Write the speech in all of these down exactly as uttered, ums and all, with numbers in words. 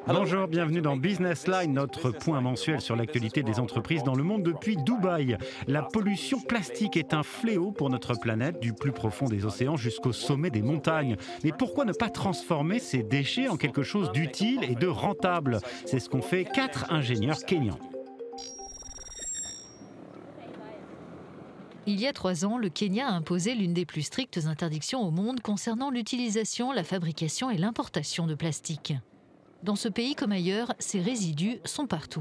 Bonjour, bienvenue dans Business Line, notre point mensuel sur l'actualité des entreprises dans le monde depuis Dubaï. La pollution plastique est un fléau pour notre planète, du plus profond des océans jusqu'au sommet des montagnes. Mais pourquoi ne pas transformer ces déchets en quelque chose d'utile et de rentable? C'est ce qu'ont fait quatre ingénieurs kényans. Il y a trois ans, le Kenya a imposé l'une des plus strictes interdictions au monde concernant l'utilisation, la fabrication et l'importation de plastique. Dans ce pays comme ailleurs, ces résidus sont partout.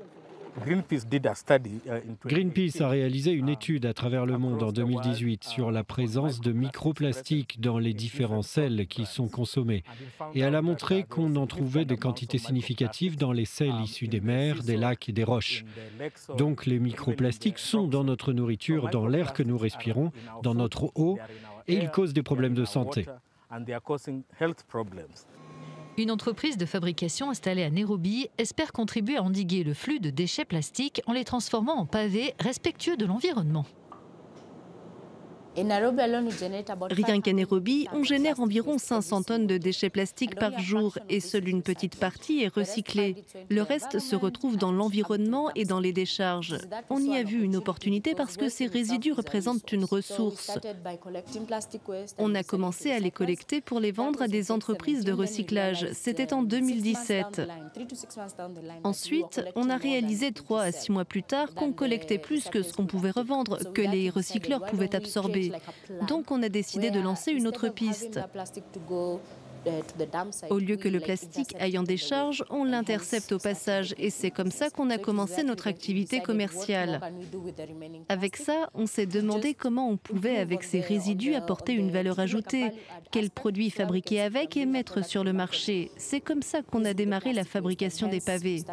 Greenpeace a réalisé une étude à travers le monde en deux mille dix-huit sur la présence de microplastiques dans les différents sels qui sont consommés. Et elle a montré qu'on en trouvait des quantités significatives dans les sels issus des mers, des lacs et des roches. Donc les microplastiques sont dans notre nourriture, dans l'air que nous respirons, dans notre eau, et ils causent des problèmes de santé. Une entreprise de fabrication installée à Nairobi espère contribuer à endiguer le flux de déchets plastiques en les transformant en pavés respectueux de l'environnement. Rien qu'à Nairobi, on génère environ cinq cents tonnes de déchets plastiques par jour et seule une petite partie est recyclée. Le reste se retrouve dans l'environnement et dans les décharges. On y a vu une opportunité parce que ces résidus représentent une ressource. On a commencé à les collecter pour les vendre à des entreprises de recyclage. C'était en deux mille dix-sept. Ensuite, on a réalisé trois à six mois plus tard qu'on collectait plus que ce qu'on pouvait revendre, que les recycleurs pouvaient absorber. Donc on a décidé de lancer une autre piste. Au lieu que le plastique aille en décharge, on l'intercepte au passage et c'est comme ça qu'on a commencé notre activité commerciale. Avec ça, on s'est demandé comment on pouvait, avec ces résidus, apporter une valeur ajoutée, quels produits fabriquer avec et mettre sur le marché. C'est comme ça qu'on a démarré la fabrication des pavés.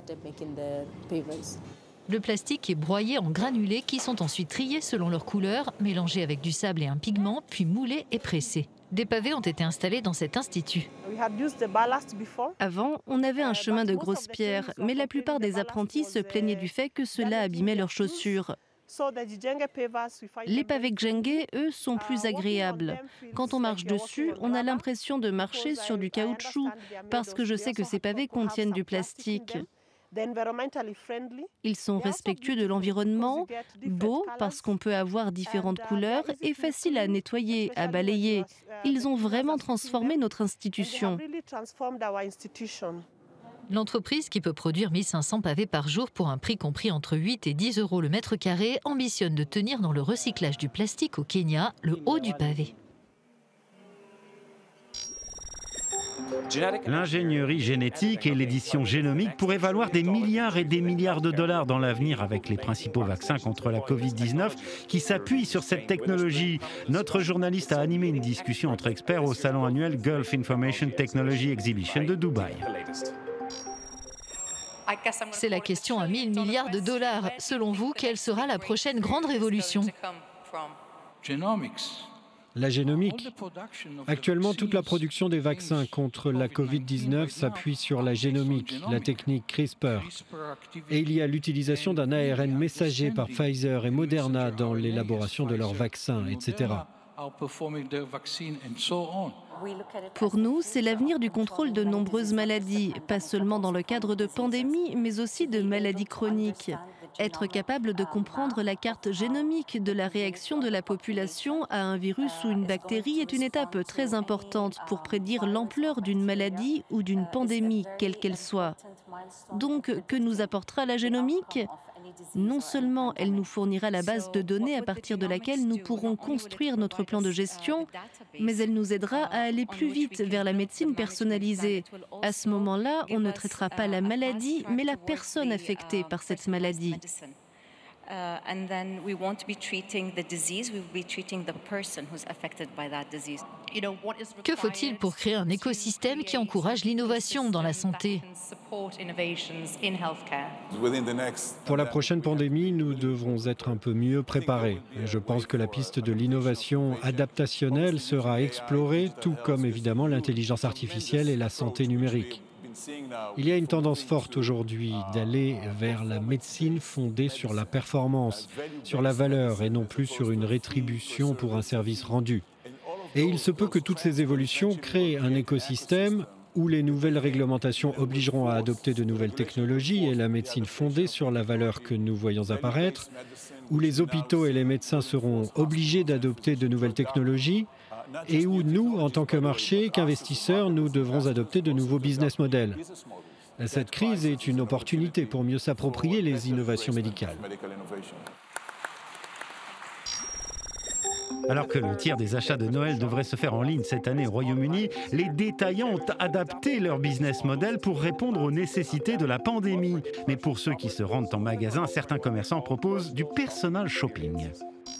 Le plastique est broyé en granulés qui sont ensuite triés selon leur couleur, mélangés avec du sable et un pigment, puis moulés et pressés. Des pavés ont été installés dans cet institut. Avant, on avait un chemin de grosses pierres, mais la plupart des apprentis se plaignaient du fait que cela abîmait leurs chaussures. Les pavés Genge, eux, sont plus agréables. Quand on marche dessus, on a l'impression de marcher sur du caoutchouc, parce que je sais que ces pavés contiennent du plastique. Ils sont respectueux de l'environnement, beaux parce qu'on peut avoir différentes couleurs et faciles à nettoyer, à balayer. Ils ont vraiment transformé notre institution. L'entreprise, qui peut produire mille cinq cents pavés par jour pour un prix compris entre huit et dix euros le mètre carré, ambitionne de tenir dans le recyclage du plastique au Kenya le haut du pavé. L'ingénierie génétique et l'édition génomique pourraient valoir des milliards et des milliards de dollars dans l'avenir avec les principaux vaccins contre la covid dix-neuf qui s'appuient sur cette technologie. Notre journaliste a animé une discussion entre experts au salon annuel Gulf Information Technology Exhibition de Dubaï. C'est la question à mille milliards de dollars. Selon vous, quelle sera la prochaine grande révolution ? La génomique. Actuellement, toute la production des vaccins contre la covid dix-neuf s'appuie sur la génomique, la technique CRISPR. Et il y a l'utilisation d'un A R N messager par Pfizer et Moderna dans l'élaboration de leurs vaccins, et cetera. Pour nous, c'est l'avenir du contrôle de nombreuses maladies, pas seulement dans le cadre de pandémies, mais aussi de maladies chroniques. Être capable de comprendre la carte génomique de la réaction de la population à un virus ou une bactérie est une étape très importante pour prédire l'ampleur d'une maladie ou d'une pandémie, quelle qu'elle soit. Donc, que nous apportera la génomique ? Non seulement elle nous fournira la base de données à partir de laquelle nous pourrons construire notre plan de gestion, mais elle nous aidera à aller plus vite vers la médecine personnalisée. À ce moment-là, on ne traitera pas la maladie, mais la personne affectée par cette maladie. Uh, and then we won't be treating the disease, we will be treating the person who's affected by that disease. Que faut-il pour créer un écosystème qui encourage l'innovation dans la santé ? Pour la prochaine pandémie, nous devrons être un peu mieux préparés. Je pense que la piste de l'innovation adaptationnelle sera explorée, tout comme évidemment l'intelligence artificielle et la santé numérique. Il y a une tendance forte aujourd'hui d'aller vers la médecine fondée sur la performance, sur la valeur et non plus sur une rétribution pour un service rendu. Et il se peut que toutes ces évolutions créent un écosystème où les nouvelles réglementations obligeront à adopter de nouvelles technologies et la médecine fondée sur la valeur que nous voyons apparaître, où les hôpitaux et les médecins seront obligés d'adopter de nouvelles technologies, et où nous, en tant que marché, qu'investisseurs, nous devrons adopter de nouveaux business models. Cette crise est une opportunité pour mieux s'approprier les innovations médicales. Alors que le tiers des achats de Noël devrait se faire en ligne cette année au Royaume-Uni, les détaillants ont adapté leur business model pour répondre aux nécessités de la pandémie. Mais pour ceux qui se rendent en magasin, certains commerçants proposent du personal shopping.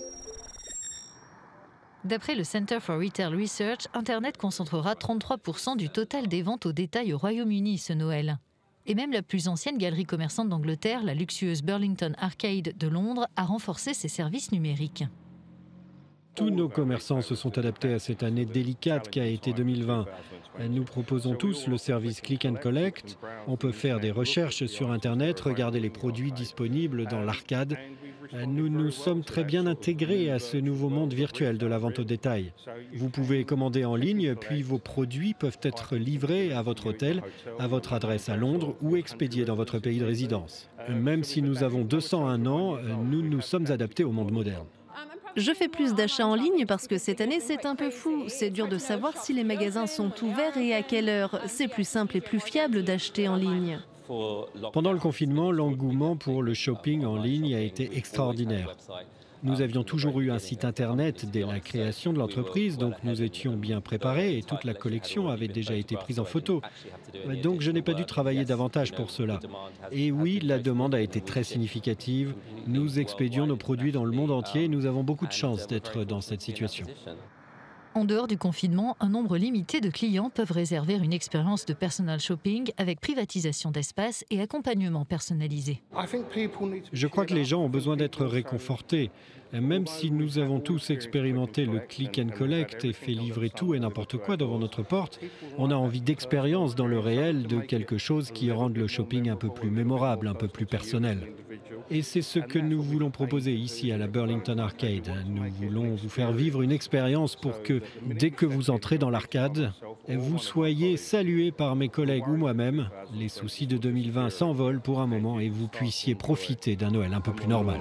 D'après le Center for Retail Research, Internet concentrera trente-trois pour cent du total des ventes au détail au Royaume-Uni ce Noël. Et même la plus ancienne galerie commerçante d'Angleterre, la luxueuse Burlington Arcade de Londres, a renforcé ses services numériques. Tous nos commerçants se sont adaptés à cette année délicate qu'a été deux mille vingt. Nous proposons tous le service Click and Collect. On peut faire des recherches sur Internet, regarder les produits disponibles dans l'arcade. Nous nous sommes très bien intégrés à ce nouveau monde virtuel de la vente au détail. Vous pouvez commander en ligne, puis vos produits peuvent être livrés à votre hôtel, à votre adresse à Londres ou expédiés dans votre pays de résidence. Même si nous avons deux cent un ans, nous nous sommes adaptés au monde moderne. Je fais plus d'achats en ligne parce que cette année, c'est un peu fou. C'est dur de savoir si les magasins sont ouverts et à quelle heure. C'est plus simple et plus fiable d'acheter en ligne. Pendant le confinement, l'engouement pour le shopping en ligne a été extraordinaire. Nous avions toujours eu un site Internet dès la création de l'entreprise, donc nous étions bien préparés et toute la collection avait déjà été prise en photo. Donc je n'ai pas dû travailler davantage pour cela. Et oui, la demande a été très significative. Nous expédions nos produits dans le monde entier et nous avons beaucoup de chance d'être dans cette situation. En dehors du confinement, un nombre limité de clients peuvent réserver une expérience de personal shopping avec privatisation d'espace et accompagnement personnalisé. Je crois que les gens ont besoin d'être réconfortés. Même si nous avons tous expérimenté le click and collect et fait livrer tout et n'importe quoi devant notre porte, on a envie d'expérience dans le réel, de quelque chose qui rende le shopping un peu plus mémorable, un peu plus personnel. Et c'est ce que nous voulons proposer ici à la Burlington Arcade. Nous voulons vous faire vivre une expérience pour que, dès que vous entrez dans l'arcade, vous soyez salué par mes collègues ou moi-même, les soucis de deux mille vingt s'envolent pour un moment et vous puissiez profiter d'un Noël un peu plus normal.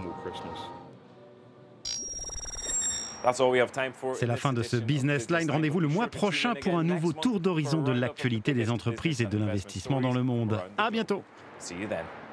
C'est la fin de ce Business Line. Rendez-vous le mois prochain pour un nouveau tour d'horizon de l'actualité des entreprises et de l'investissement dans le monde. À bientôt. See you then.